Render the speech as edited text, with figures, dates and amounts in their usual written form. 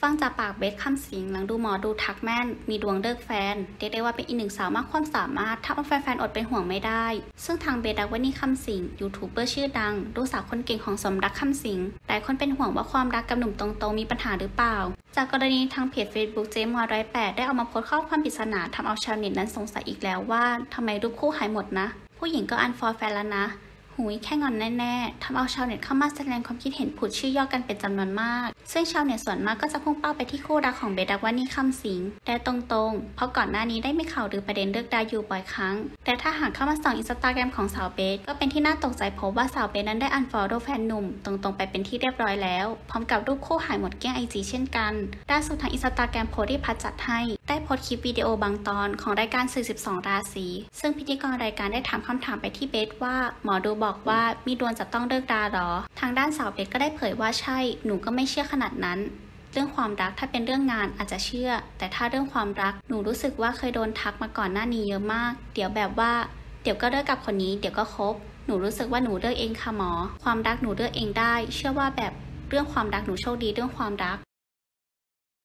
ฟังจากปากเบสคำสิงหลังดูหมอดูทักแม่นมีดวงเลิกแฟนเรียกได้ว่าเป็นอีกหนึ่งสาวมากความสามารถทำเอาแฟนๆอดเป็นห่วงไม่ได้ซึ่งทางเบสดักวานี่คำสิงยูทูบเบอร์ชื่อดังลูกสาวคนเก่งของสมรักคำสิงหลายคนเป็นห่วงว่าความรักกับหนุ่มตรงๆมีปัญหาหรือเปล่าจากกรณีทางเพจ Facebook เจมว108ได้เอามาโพสต์ข้อความปริศนาทำเอาชาวเน็ตนั้นสงสัยอีกแล้วว่าทำไมรูปคู่หายหมดนะผู้หญิงก็อันฟอลแฟนแล้วนะหุยแค่งอนแน่ๆทำเอาชาวเน็ตเข้ามาแสดงความคิดเห็นผุดชื่อย่อกันเป็นจำนวนมากซึ่งชาวเน็ตส่วนมากก็จะพุ่งเป้าไปที่คู่รักของเบสดักวานี่คำสิงแต่ตรงๆเพราะก่อนหน้านี้ได้มีข่าวหรือประเด็นเลิกราอยู่บ่อยครั้งแต่ถ้าหากเข้ามาส่องอินสตาแกรมของสาวเบสก็เป็นที่น่าตกใจพบว่าสาวเบสนั้นได้อันฟอลโล่แฟนหนุ่มตรงๆไปเป็นที่เรียบร้อยแล้วพร้อมกับรูปคู่หายหมดเกลี้ยงไอจีเช่นกันล่าสุดทางอินสตาแกรมโพสต์ที่พัดจัดให้ได้โพสต์คลิปวิดีโอบางตอนของรายการสื่อ12ราศีซึ่งพิธีกรรายการได้ถามคำถามไปที่เบสว่าหมอดูบอกว่ามีดวงจะต้องเลิกราหรอทางด้านสาวเบสก็ได้เผยว่าใช่หนูก็ไม่เชื่อขนาดนั้นเรื่องความรักถ้าเป็นเรื่องงานอาจจะเชื่อแต่ถ้าเรื่องความรักหนูรู้สึกว่าเคยโดนทักมาก่อนหน้านี้เยอะมากเดี๋ยวแบบว่าเดี๋ยวก็เลิกกับคนนี้เดี๋ยวก็คบหนูรู้สึกว่าหนูเลือกเองค่ะหมอความรักหนูเลือกเองได้เชื่อว่าแบบเรื่องความรักหนูโชคดีเรื่องความรัก